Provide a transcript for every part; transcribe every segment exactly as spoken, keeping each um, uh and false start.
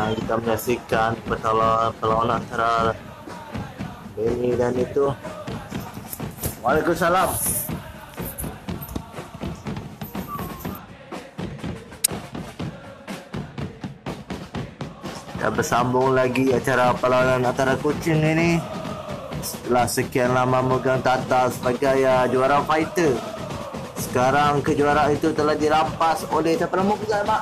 sekarang kita menyaksikan perlawanan perlawanan antara Benny dan itu. Waalaikumsalam. Kita bersambung lagi acara perlawanan antara kucing ini. Setelah sekian lama memegang tata sebagai uh, juara fighter, sekarang kejuaraan itu telah dirampas oleh siapa nama pula, Mak?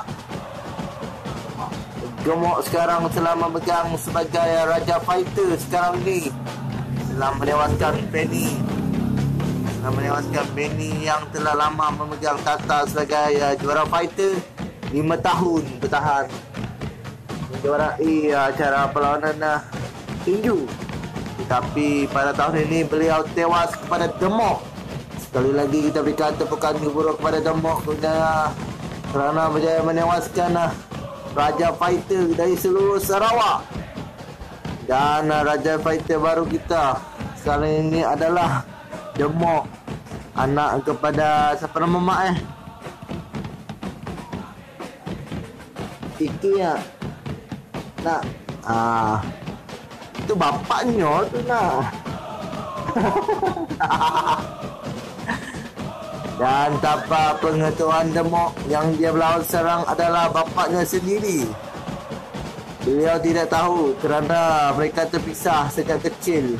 Gemuk sekarang telah memegang sebagai raja fighter sekarang ni, telah menewaskan Benny, telah menewaskan Benny yang telah lama memegang tata sebagai uh, juara fighter, lima tahun bertahan menjuarai uh, acara perlawanan uh, tinju. Tetapi pada tahun ini beliau tewas kepada Demok. Sekali lagi kita berikan tepukan buruk kepada Demok kerana berjaya menewaskan uh, raja fighter dari seluruh Sarawak. Dan uh, raja fighter baru kita sekarang ini adalah Demok, anak kepada siapa nama mak eh? Iki ya. Nak ah itu bapaknya tu nak. Dan tanpa pengetahuan Demok, yang dia melawan serang adalah bapaknya sendiri. Beliau tidak tahu kerana mereka terpisah sejak kecil.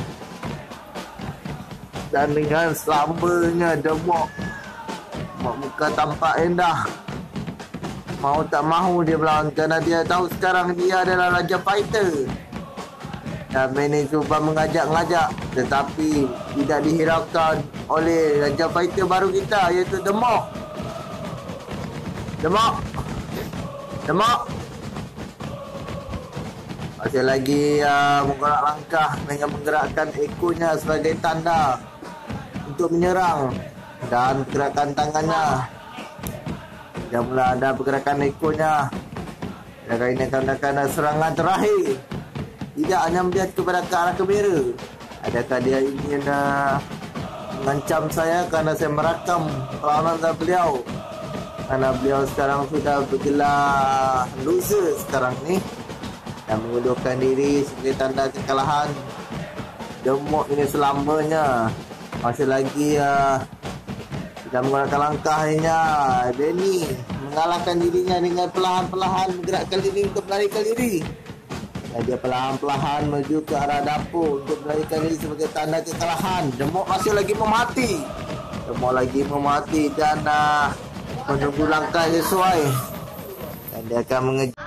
Dan dengan selambanya Demok, muka tampak indah, mau tak mahu dia melawan kerana dia tahu sekarang dia adalah raja fighter. Dan Benny cuba mengajak-ngajak, tetapi tidak dihiraukan oleh raja fighter baru kita, iaitu Demok. Demok, Demok masih lagi uh, menggerak langkah dengan menggerakkan ekornya sebagai tanda untuk menyerang, dan gerakan tangannya dah mula ada pergerakan ekornya. Dan ini akan melakukan serangan terakhir, tidak hanya melihat kepada ke arah kamera. Adakah dia ingin uh, mengancam saya kerana saya merakam perlawanan dari beliau, kerana beliau sekarang sudah bergelar loser sekarang ni dan mengundurkan diri sebagai tanda kekalahan. Demok ini selamanya masih lagi uh, tidak menggunakan langkahnya. Benny mengalahkan dirinya dengan perlahan-perlahan menggerakkan diri untuk melarikan diri. Dan dia perlahan-perlahan menuju ke arah dapur untuk melarikan diri sebagai tanda kekalahan. Demok masih lagi memati. Demok lagi memati dan uh, menunggu langkah sesuai. Dan dia akan mengejar.